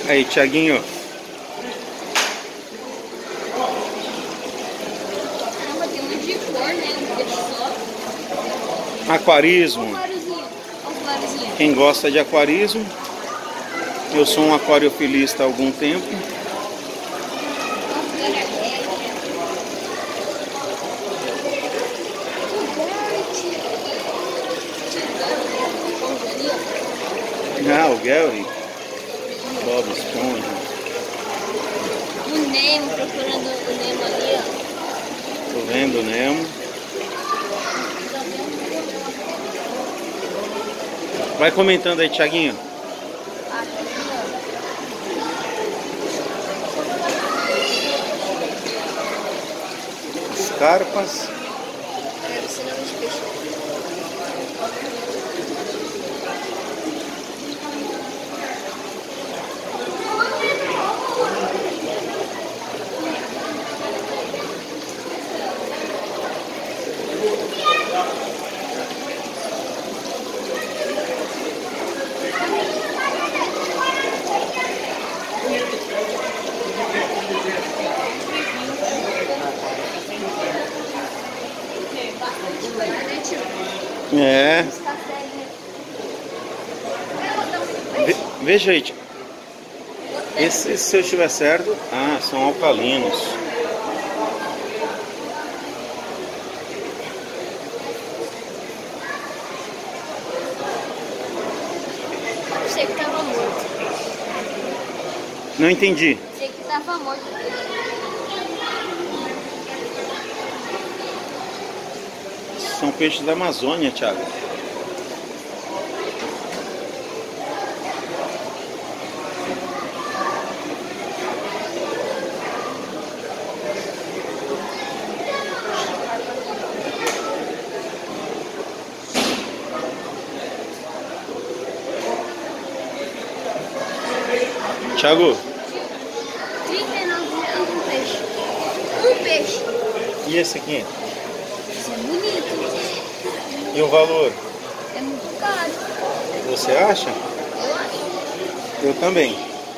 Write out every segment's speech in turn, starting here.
Aí, Thiaguinho. Caramba, tem um de cor, né? Um peixe só. Aquarismo. Olha os variozinhos. Quem gosta de aquarismo. Eu sou um aquariofilista há algum tempo. Ah, o Gary. Bob Esponja. O Nemo, procurando o Nemo ali, ó. Tô vendo o Nemo. Vai comentando aí, Thiaguinho. As carpas. Quero ser nome de peixe. É. Veja aí. Esse, se eu estiver certo, são alcalinos. Eu sei que tava morto. Não entendi. Sei que tava morto. São peixes da Amazônia, Thiago. Thiago. 39 reais um peixe. Um peixe. E esse aqui? Isso é bonito. E o valor? É muito caro. Você acha? Eu acho. Eu também.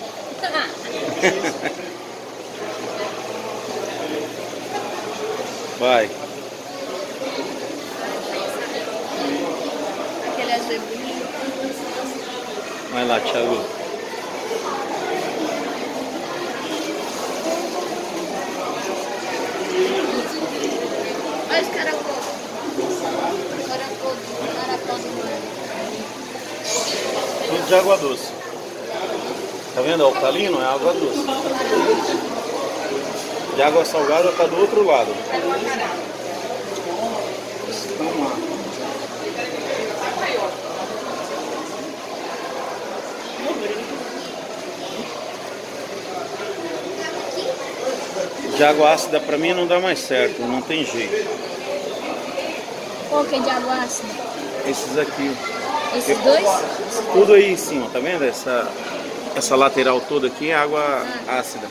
Vai. Aquele azul é bonito. Vai lá, Thiago. Olha os caracol. Caracol do mar. Tudo de água doce. Tá vendo? Alcalino é água doce. De água salgada tá do outro lado. Vamos lá. De água ácida pra mim não dá mais certo, não tem jeito. Qual que é de água ácida? Esses aqui. Esses dois? Tudo aí em cima, tá vendo? Essa lateral toda aqui é água ácida.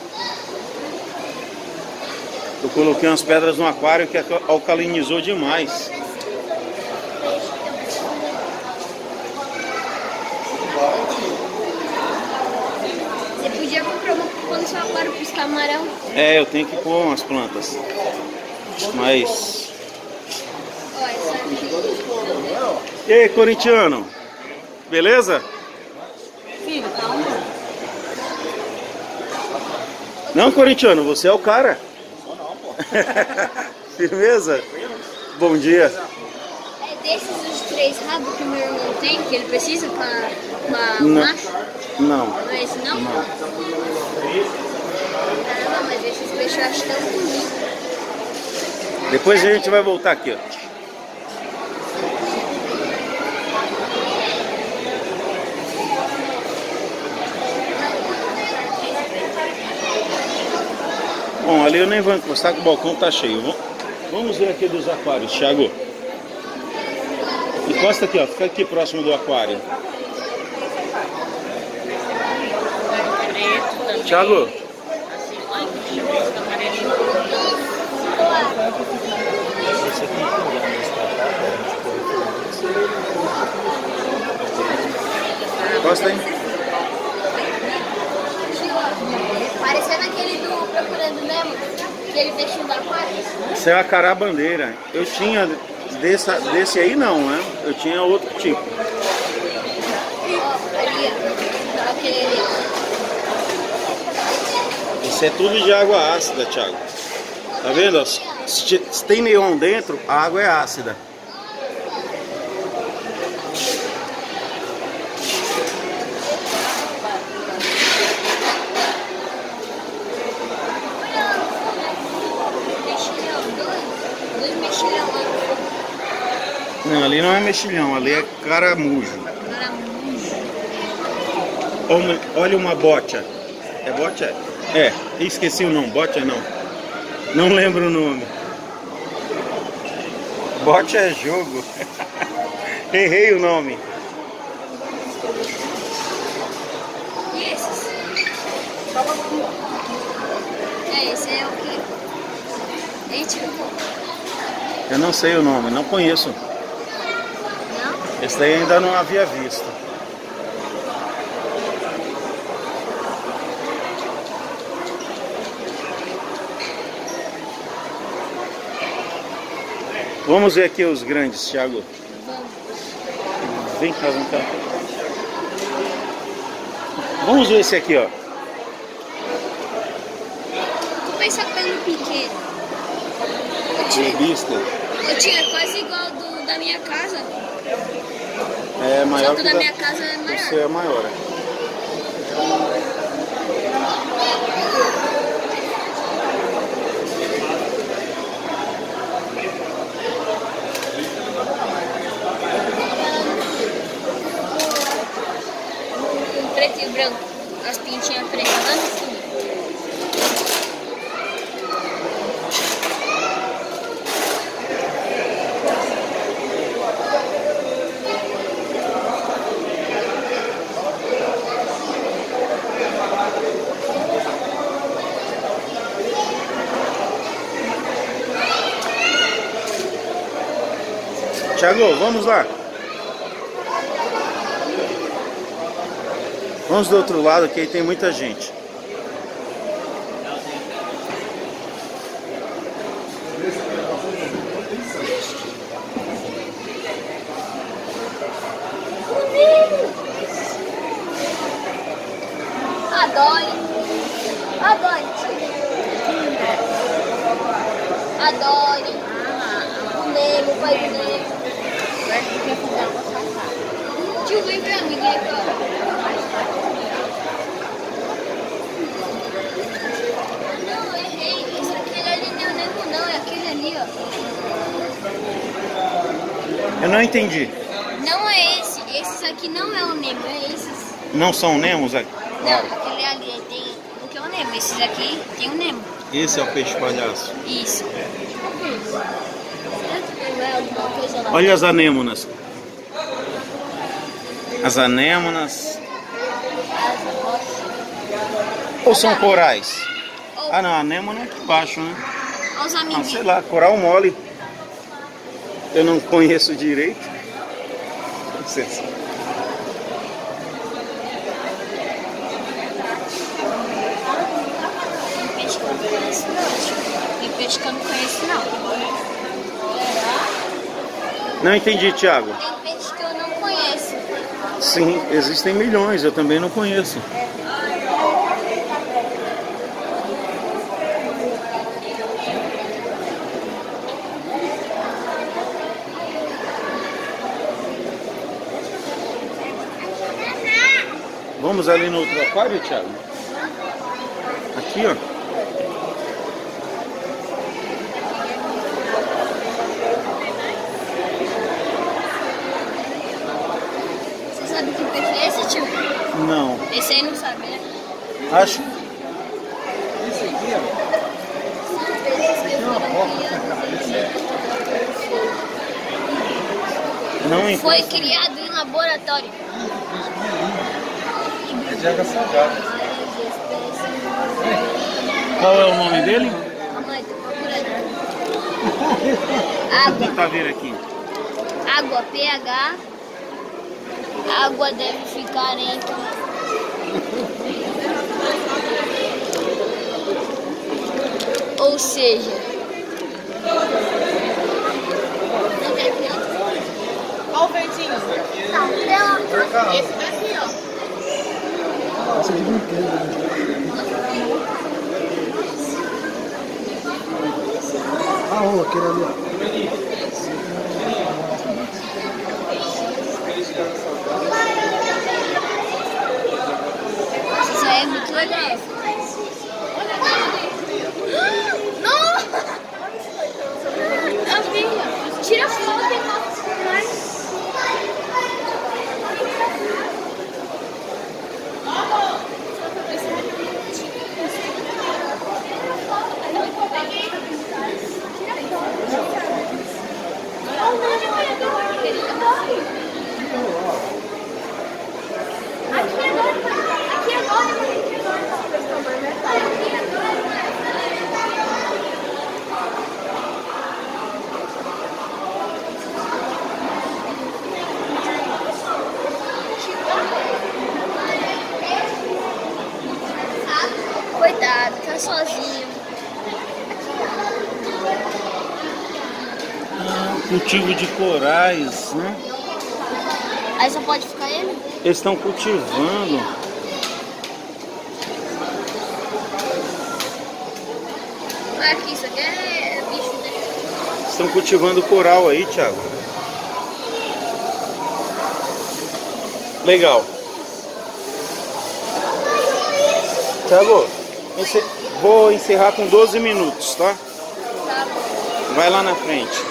Eu coloquei umas pedras no aquário que alcalinizou demais. Você podia comprar uma quando seu aquário pros camarão. É, eu tenho que pôr umas plantas. Mas... Ó, essa aqui. E aí, corintiano? Beleza? Filho, calma. Não, corintiano, você é o cara. Firmeza? Bom dia. É desses os 3 rabos que o meu irmão tem, que ele precisa pra Não. macho? Não. Não é esse não? Não. Caramba, mas esses peixes eu acho tão bonitos. Depois a gente vai voltar aqui, ó. Bom, ali eu nem vou encostar que o balcão tá cheio. Vamos ver aqui dos aquários, Thiago. Encosta aqui, ó. Fica aqui próximo do aquário. Thiago. Esse aqui encosta aí. do Nemo? Aquele peixinho da aquário? Isso é a carabandeira. Eu tinha desse aí não, né? Eu tinha outro tipo. Ó, ali, ó. Aquele ali. Isso é tudo de água ácida, Thiago. Tá vendo? Ó? Se tem neon dentro, a água é ácida. Dois mexilhão lá. Não, ali não é mexilhão, ali é caramujo. Caramujo. Olha uma botia. É botia? É, esqueci o nome. Botia não. Não lembro o nome. Botia é jogo. Errei o nome. E esses? Esse é o quê? Eu não sei o nome, não conheço. Não? Esse daí ainda não havia visto. Vamos ver aqui os grandes, Thiago. Vamos. Vem cá, vem cá. Vamos ver esse aqui, ó. Tu pensa pelo pequeno? Lobista. Eu tinha quase igual do da minha casa. É maior Só que o da da minha casa é maior. Você é maior. Preto e branco. As pintinhas pretas lá no fundo. Thiago, vamos lá. Vamos do outro lado, que aí tem muita gente. Adore. Adore. Adore. O Nemo, o pai do Nemo. Tio, vem pra mim, vem cá. Não, errei. Esse aquele ali não é o Nemo, não. É aquele ali, ó. Eu não entendi. Não é esse. Esses aqui não é o Nemo, é esses. Não são Nemos? Não, aquele ali tem o que é o Nemo. Esses aqui tem o Nemo. Esse é o peixe palhaço. Isso. Não é alguma coisa lá. Olha as anêmonas. As anêmonas. Ou são corais? Ah não, a anêmona é aqui embaixo, né? Olha os Ah, amiguinhos. sei lá, coral mole. Eu não conheço direito. Não sei se... Tem peixe que eu não conheço, não. Tem peixe que eu não conheço, não. Não entendi, Thiago. Tem peixe que eu não conheço. Sim, existem milhões, eu também não conheço. Vamos ali no outro aquário, Thiago? Aqui, ó. Você sabe que peixe é esse, tio? Não. Esse aí não sabe, né? Acho. São peixes que foram criados Não Foi encosta. criado em laboratório. É de água salgada. Qual é o nome dele? Mamãe, tô procurando. Água. Tá vendo aqui? Água, pH. A água deve ficar entre Ou seja... Olha o verdinho. Esse daqui, ó. Essa aqui não entendo. Ah, ó, aquele ali, ó. Isso aí é muito legal. Não! Tira foto e mostra mais. Coitado, tá sozinho. Cultivo de corais, né? Aí só pode ficar ele? Eles estão cultivando. Aqui, isso aqui é bicho dele. Estão cultivando coral aí, Thiago. Legal. Thiago, vou encerrar com 12 minutos, tá? Tá bom. Vai lá na frente.